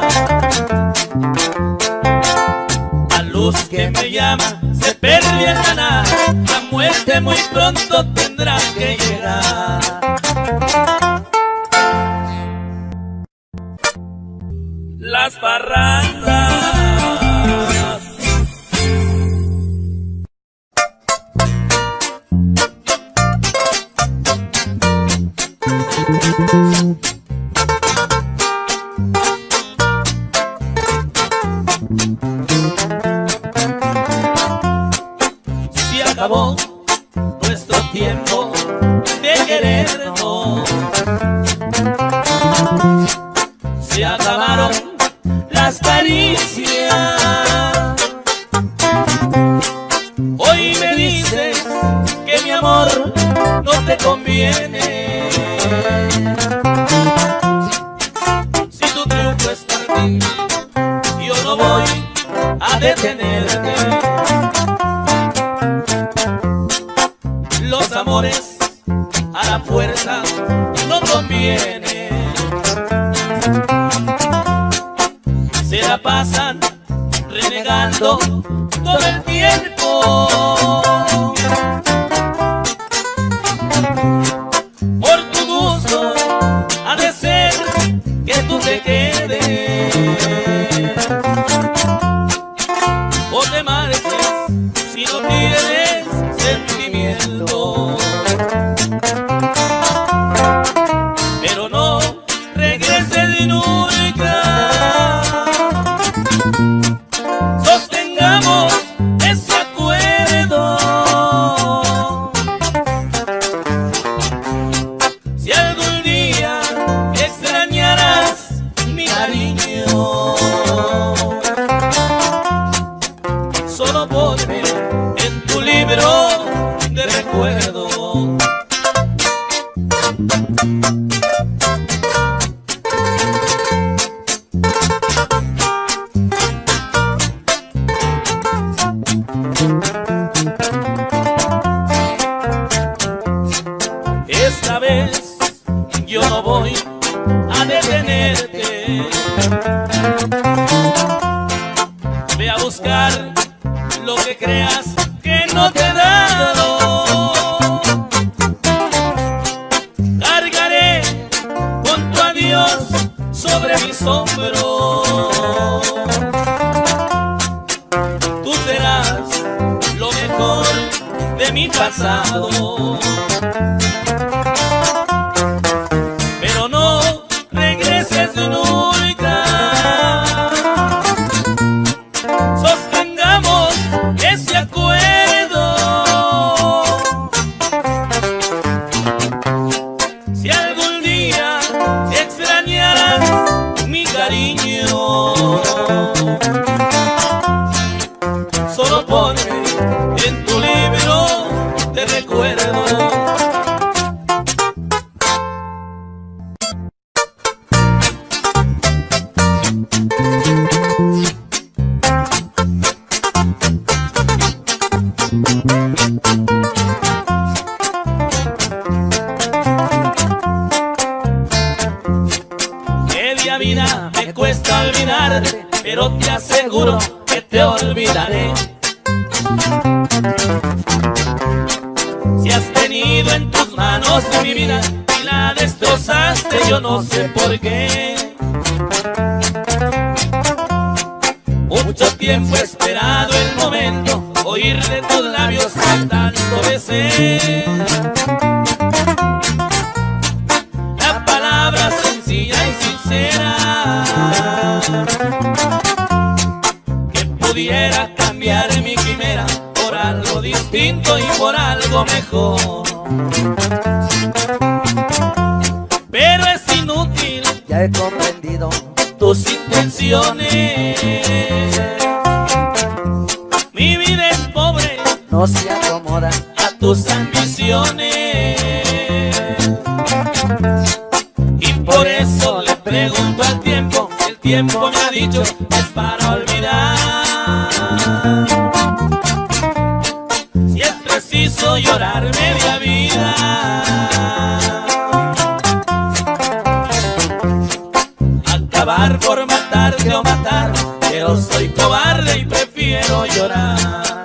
La luz que me llama se perdió en la nada, la muerte muy pronto tendrá que llegar. Las parrandas. Se acabó nuestro tiempo de querernos, se acabaron las caricias. Hoy me dices que mi amor no te conviene. Si tu truco es partir, yo no voy a detenerte. Los amores a la fuerza no conviene. Se la pasan renegando todo el tiempo. Por tu gusto ha de ser que tú te quedes o te marches si no tienes sentimiento. Pero no regreses nunca. Sostengamos ese acuerdo. Si algún día extrañarás mi cariño, de mi pasado. Pero no regreses nunca. Sostengamos ese acuerdo. Si algún día extrañaras mi cariño, solo ponme en tu libro de recuerdos. Media vida me cuesta olvidarte, pero te aseguro que te olvidaré. Si has tenido en tus manos mi vida y la destrozaste, yo no sé por qué. Mucho tiempo he esperado el momento, oír de tus labios que tanto besé. La palabra sencilla y sincera que pudiera cambiar mi quimera por algo distinto y por algo mejor. Pero es inútil, ya he comprendido tus intenciones. Mi vida es pobre, no se acomoda a tus ambiciones. Y por eso le pregunto al tiempo, si el tiempo me ha dicho es para olvidar. Si es preciso llorar media vida, acabar por matarte o matar, pero soy cobarde y prefiero llorar.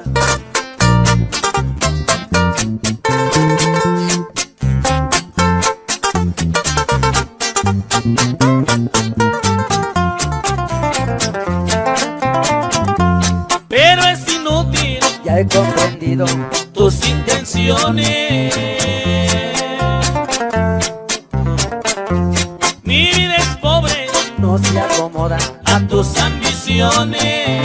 Pero es inútil, ya he comprendido tus intenciones. Mi vida es pobre, no se acomoda a tus ambiciones.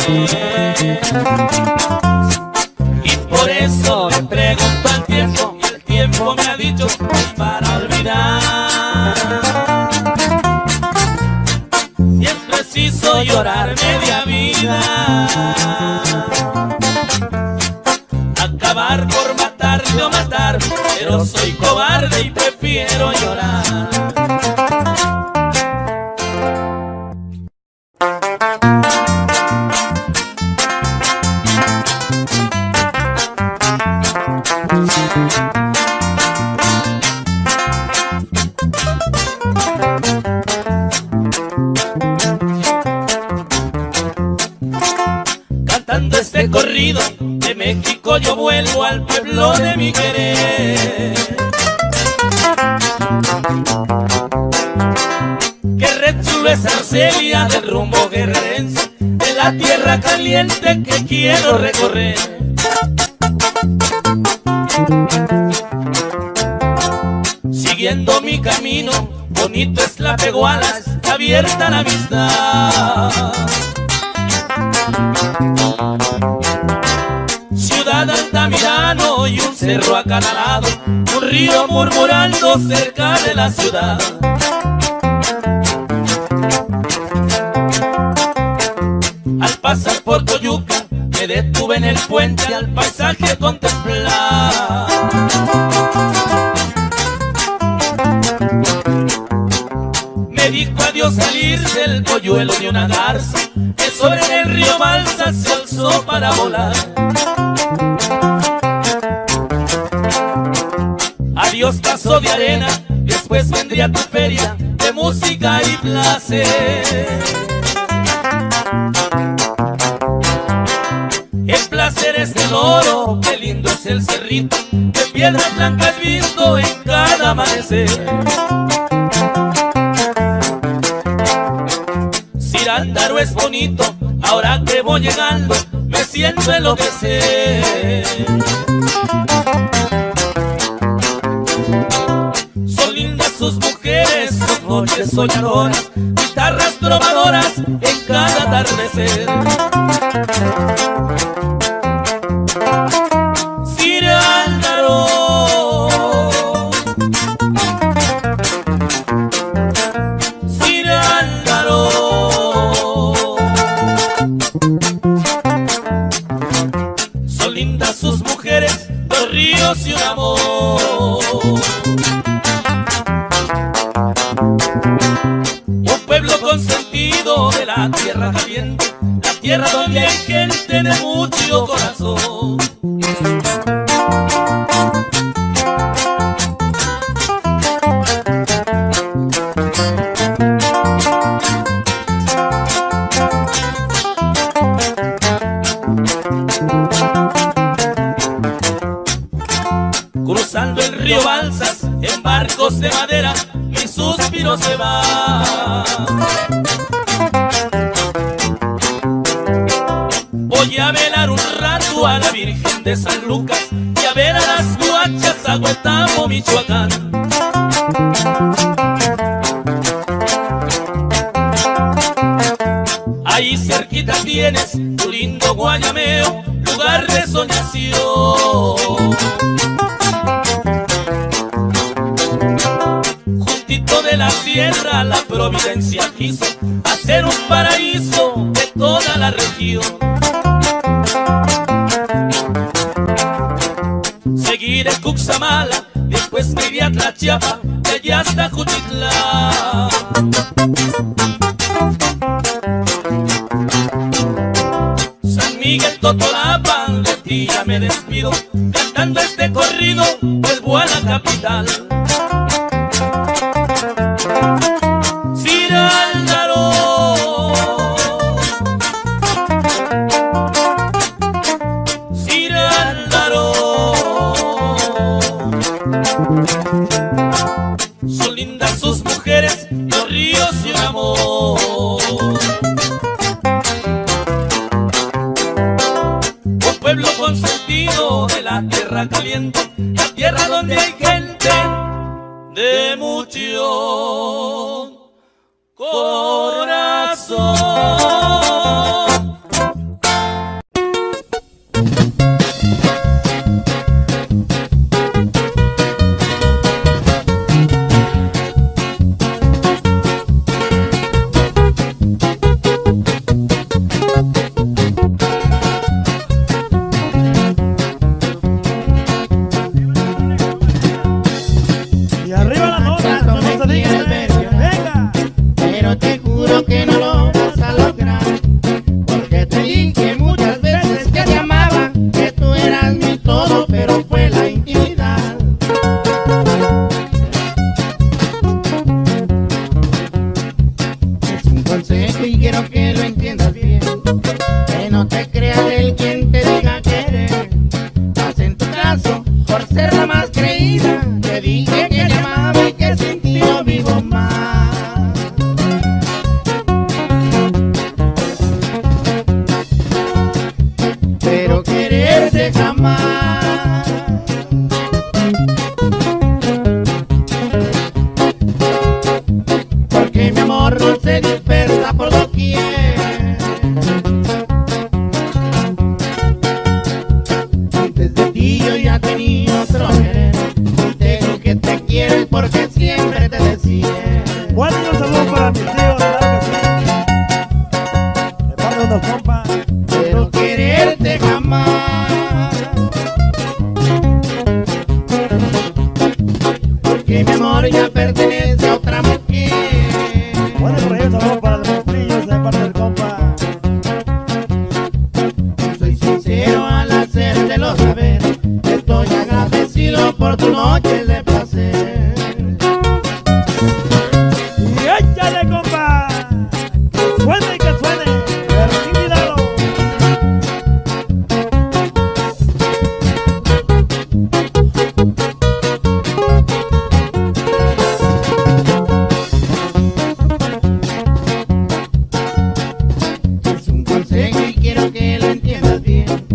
Y por eso le pregunto al tiempo, y el tiempo me ha dicho es para olvidar. Si es preciso llorar media vida, acabar por matarte o matar, pero soy cobarde y prefiero llorar. Cantando este corrido de México yo vuelvo al pueblo de mi querer. Que re chulo es Arcelia del rumbo guerrerense, de la tierra caliente que quiero recorrer. Siguiendo mi camino, bonito es la Peguala, está abierta la vista. Ciudad Altamirano y un cerro acanalado, un río murmurando cerca de la ciudad. Al pasar por Coyuca me detuve en el puente al paisaje contemplar. Me dijo adiós salir del polluelo de una garza que sobre el río Balsa se alzó para volar. Adiós paso de arena, después vendría tu feria de música y placer. El placer es el oro, qué lindo es el cerrito, de piedras blancas visto en cada amanecer. Cirándaro es bonito, ahora que voy llegando, me siento siento enloquecer. Son lindas sus mujeres, sus noches soñadoras, guitarras trovadoras en cada atardecer. Cirándaro, Cirándaro, son lindas sus mujeres, dos ríos y un amor. Un pueblo consentido de la tierra caliente, la tierra donde hay gente de mucho corazón. Cruzando el río Balsas en barcos de madera, mi suspiro se va. Voy a velar un rato a la Virgen de San Lucas y a ver a las guachas a Huetamo, Michoacán. Ahí cerquita tienes tu lindo Guayameo, lugar de soñación. Juntito de la sierra la providencia quiso hacer un paraíso de toda la región. Seguí de Cuxamala, después me iría a Tlachiapa, de allá hasta Juchitlán. San Miguel Totolapan, de ti ya me despido, cantando este corrido vuelvo a la capital. Cirándaro, Cirándaro, son lindas sus mujeres, los ríos y un amor. Un pueblo consentido de la tierra caliente, la tierra donde hay gente de mucho corazón. Y arriba la nota, no se diga. Venga. Pero te juro que no lo vas a lograr, porque te dije muchas veces que te amaba, que tú eras mi todo, pero fue la intimidad. Es un consejo y quiero que lo entiendas bien, que no te creas el quien te diga querer. Vas en tu caso por ser la más creída, te dije que te amaba y que sin ti no vivo más. Pero quererte jamás, porque mi amor no se dispersa por doquier. Antes de ti yo ya tenía otro querer, y te digo que te quiero porque siempre te decía. Bueno, y un saludo para mis tíos, claro que sí. De parte de los compas. Pero quererte jamás, porque mi amor ya pertenece a otra mujer. Bueno, por ahí un saludo para los monstrillos de parte del compa. Soy sincero al hacértelo saber, estoy agradecido por tus noches de placer. Y échale, compa. Que suene y que suene. Bertín Hidalgo. Es un consejo y quiero que lo entiendas bien,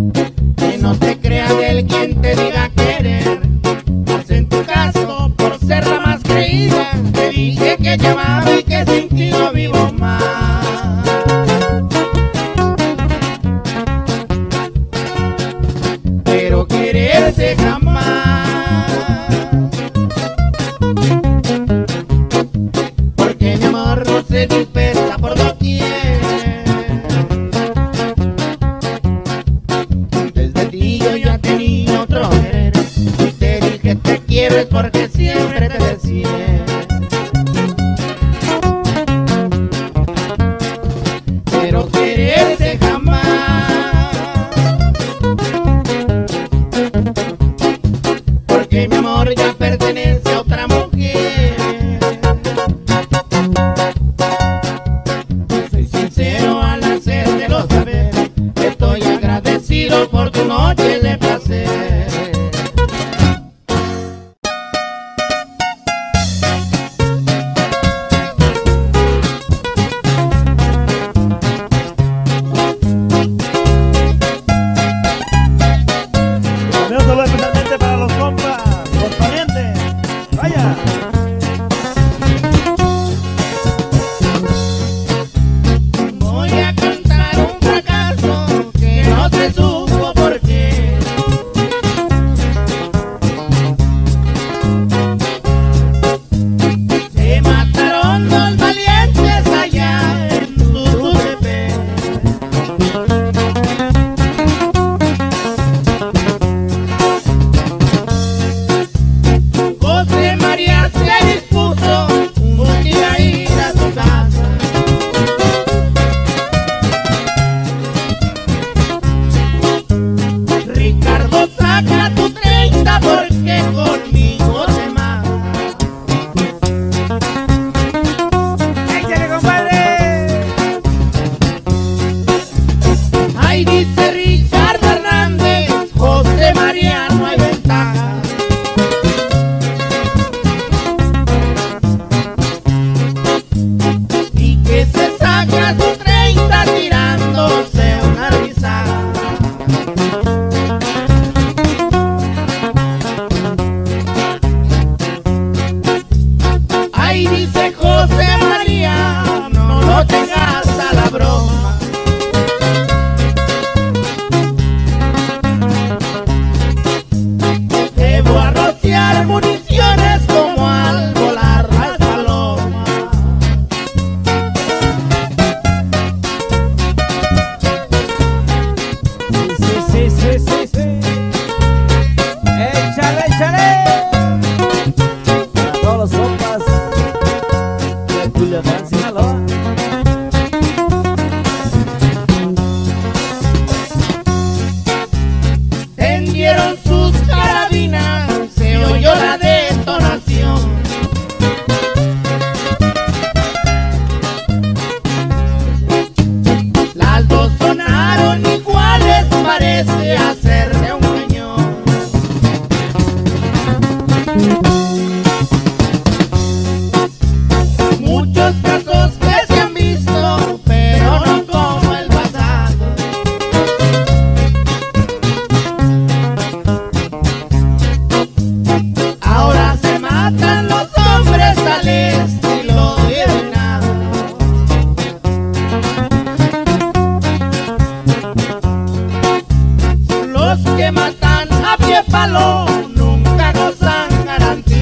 pertenece a otra mujer. Soy sincero al hacértelo saber, estoy agradecido por tu noche de placer. También solo especialmente para los compas, los parientes. Vaya. Voy a cantar un fracaso que no se supo por qué. Se mataron dos valientes allá en Tututepec. José María se dispuso un día a ir a su casa. Ricardo, saca tu treinta porque conmigo te mata. ¡Échale, compadre! Ahí dice Ricardo Hernández, José María, no hay ventaja. Y que se saca su treinta tirándose una risa. Ahí dice José María, no lo tengas a la broma. Debo arrociar municiones como al volar las palomas. Sí, sí, sí, sí, sí. Échale, échale. Para todos los compas de Culiacán, Sinaloa. Tendieron sus carabinas, se oyó la detonación. Las dos sonaron iguales, parece hacer de un cañón. Muchos casos que se han visto, pero no como el pasado. Ahora se matan los hombres al estilo de venado. Los que matan a pie palo nunca gozan garantía.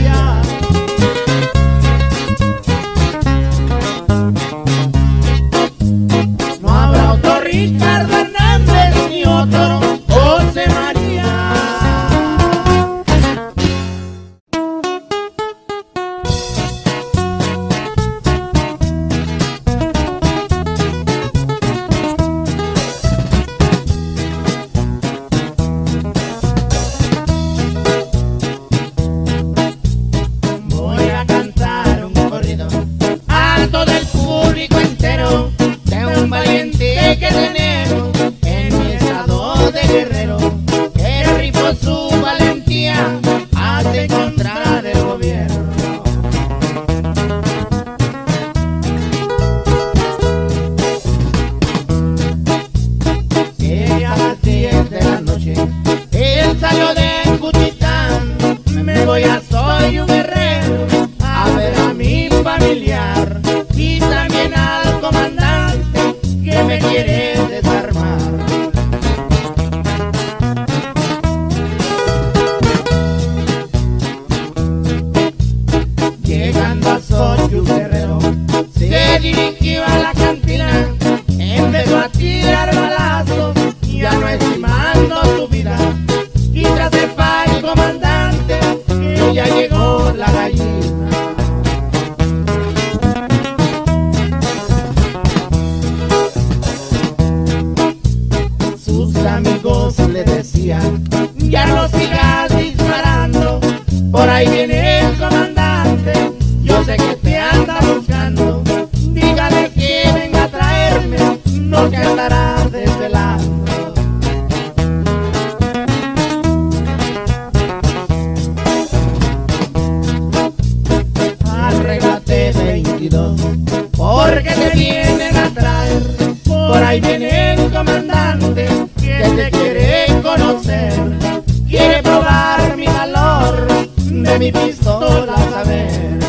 mi pistola a ver.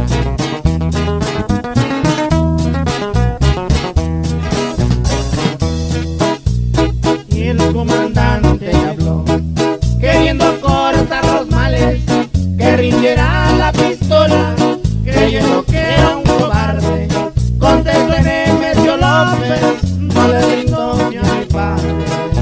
Y el comandante habló, queriendo cortar los males, que rindiera la pistola, creyendo que era un cobarde. Contestó Nemesio López, no le brindo ni a mi padre.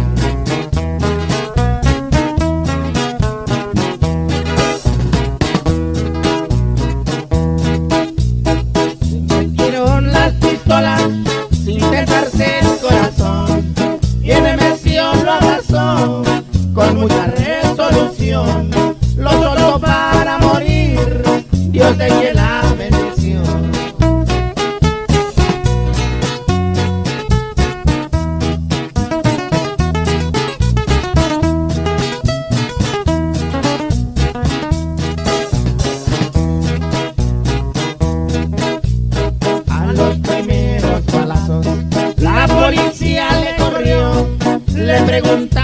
Metieron las pistolas sin pesarse el corazón, y Nemesio lo abrazó con mucha resolución. Lo soltó para morir, Dios de que la bendición. A los primeros balazos la policía le corrió, le pregunta